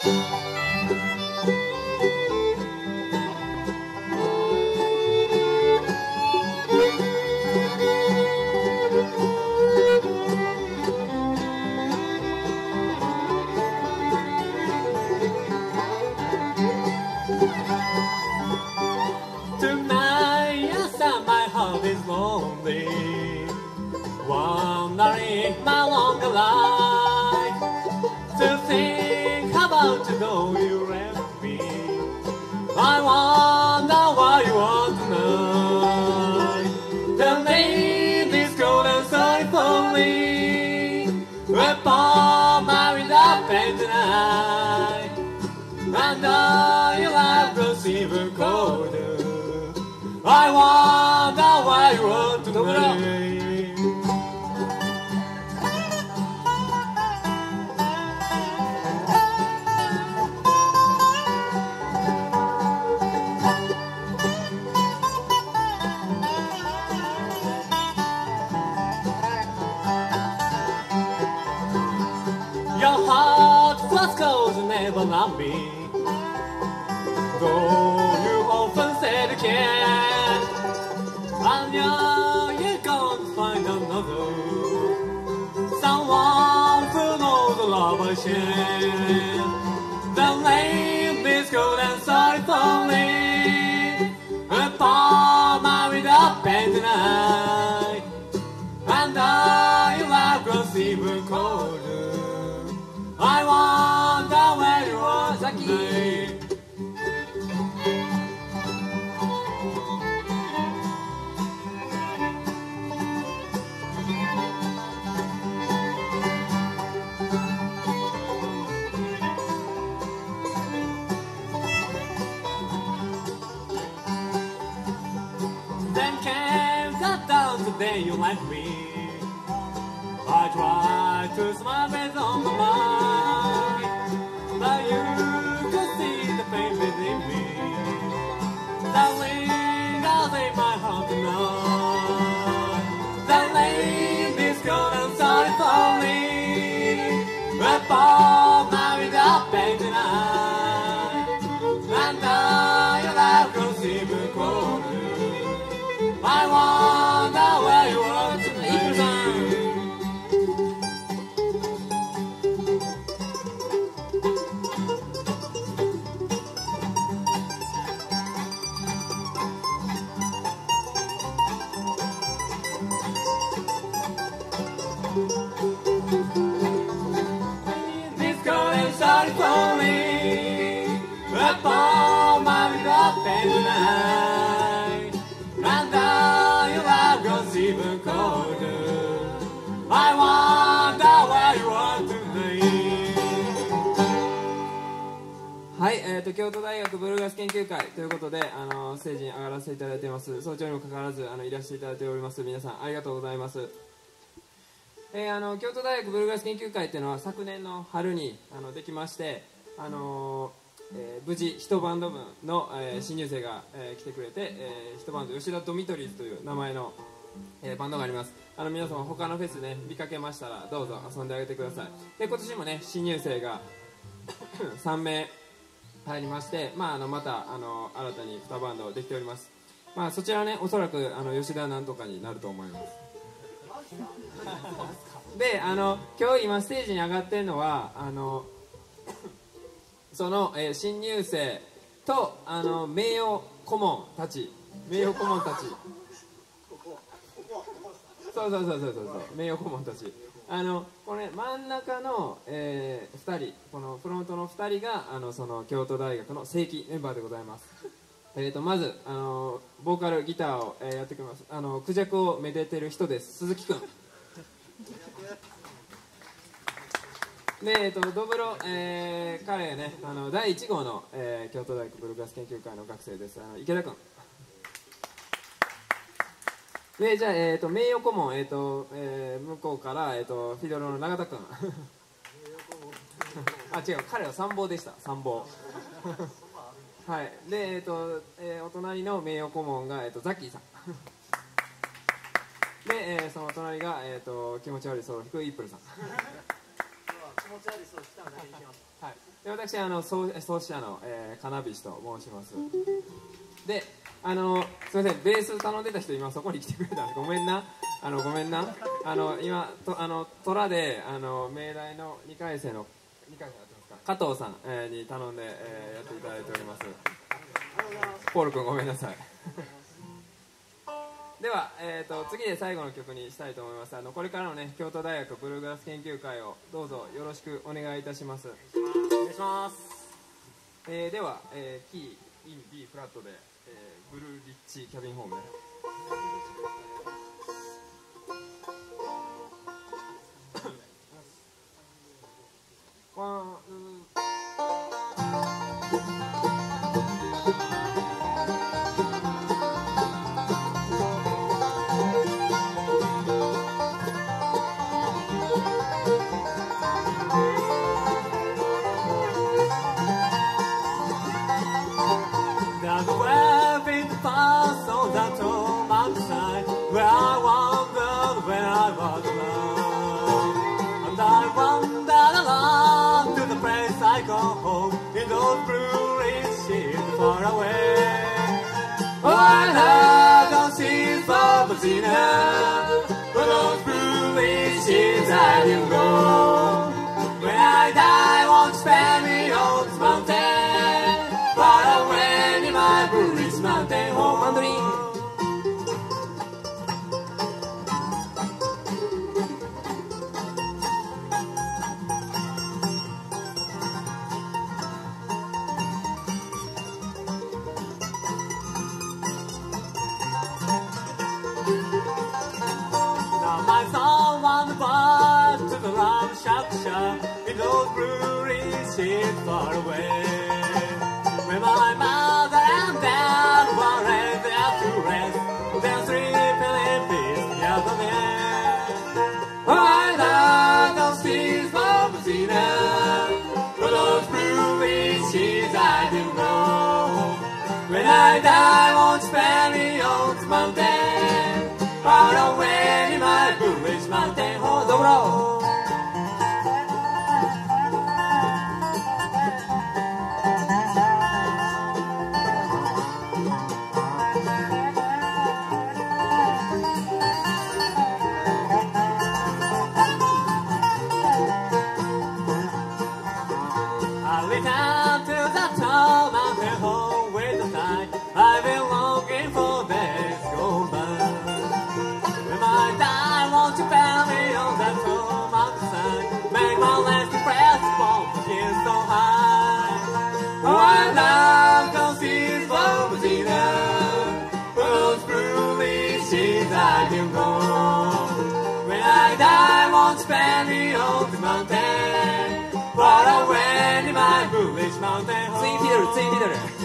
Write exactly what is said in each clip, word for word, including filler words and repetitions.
Tonight, after my heart is lonely, wandering my longer life, to think about you though you left me. I wonder why you want tonight. The name is golden story for me. Upon my window pane tonight, and all your love grows even colder. I wonder why you want tonight. Your heart was cold and never loved me, though you often said you can. And now you're gonna find another, someone who knows the love I share. The name is golden sorry for me. Upon my window pane tonight, and all your love grows even colder. I wonder where you are today. Then came the down the day you left me. I tried to smile with on my mind, but you could see the pain within me. The lingers in my heart tonight. The name is golden sorry for me. Upon my window pane tonight, and all your love grows even colder. I wonder where you are tonight. Sorry for me. Upon my window pane tonight, and all your love grows even colder. I wonder where you are today. はい、えー、と京都大学ブルーガス研究会ということで、あのステージに上がらせていただいています。早朝にもかかわらずあのいらしていただいております皆さんありがとうございます。えー、あの京都大学ブルーガス研究会っていうのは昨年の春にあのできまして、あのーえー、無事一バンド部の、えー、新入生が、えー、来てくれて、えー、一バンド吉田ドミトリーズという名前の、えー、バンドがあります。あの皆様他のフェスね見かけましたらどうぞ遊んであげてください。で今年もね新入生がさんめい入りまして、まあ、あのまたあの新たににバンドできております。まあ、そちらはねおそらくあの吉田なんとかになると思います。であの今日今ステージに上がってるのはあのその、えー、新入生とあの名誉顧問たち名誉顧問たちそうそうそうそうそう名誉顧問たちあのこれ真ん中の、えー、ふたりこのフロントのふたりがあのその京都大学の正規メンバーでございます。えー、とまずあのボーカルギターを、えー、やってきますあのクジャクをめでてる人です。鈴木くんで、えー、とドブロ、えー、彼ねあのだいいち号の、えー、京都大学ブルーガス研究会の学生です。あの池田くんでじゃあ、えー、と名誉顧問、えーとえー、向こうから、えー、とフィドロの永田くんあ違う彼は参謀でした参謀はいでえっ、ー、と、えー、お隣の名誉顧問が、えー、とザッキーさんで、えー、その隣が、えー、と気持ち悪いソロを弾くイップルさん持ち味そうしたのだけにします。 はい、で私あの創創始者の、えー、カナビシと申します。であのすみません、ベース頼んでた人今そこに来てくれたんです。ごめんな、あのごめんな、あの今とあの虎であの明大のにかい生のにかい生やってますか加藤さん、えー、に頼んで、えー、やっていただいております。ポール君ごめんなさい。では、えー、と次で最後の曲にしたいと思います。あのこれからのね京都大学ブルーグラス研究会をどうぞよろしくお願いいたします。 お願いします。 えー、では、えー、キーイン B フラットで、えー、ブルーリッチキャビンホームね。ワン、 Where I wandered when I was alone, and I wandered along to the place I call home, in those blue sheets far away. Oh, I love those sheets for Brazina, for those blue sheets I didn't go. When I die, I won't spend me on this mountain, far away in my blue mountain home. Mandarin. In those breweries sheets far away, where my mother and dad were laid there to rest, they're sleeping in peace together there. Oh, I love those sheets for Brazina, for those breweries sheets I didn't know. When I die, I won't spend me on this mountain, far away in my bullish mountain home. Dobro! I've been longing for days gone by. When I die, won't you bear me on that tall mountainside? Make my last impression from the hills so high. Oh, I love those seas for Brazina, for those blue sheets I can go. When I die, won't you bear me on the mountain, far away in my bullish mountain home. ツインフィドル、ツインフィドル。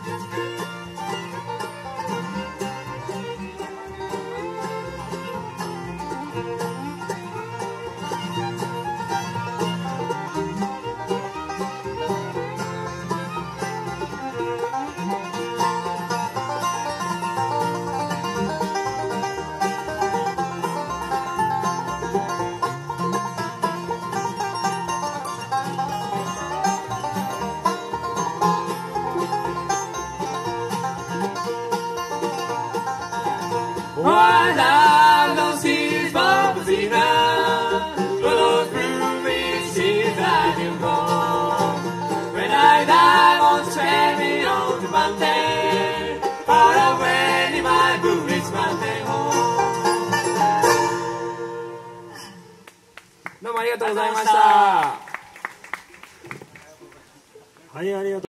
Oh, I love those seas for Brazina, for those blue sheets I can go. When I die, won't stray me on the mountain, far away in my bullish mountain home. どうもありがとうございました。 はい、ありがとう。